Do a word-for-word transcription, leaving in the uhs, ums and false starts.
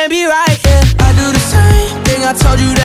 can't be right, yeah. I do the same thing, I told you that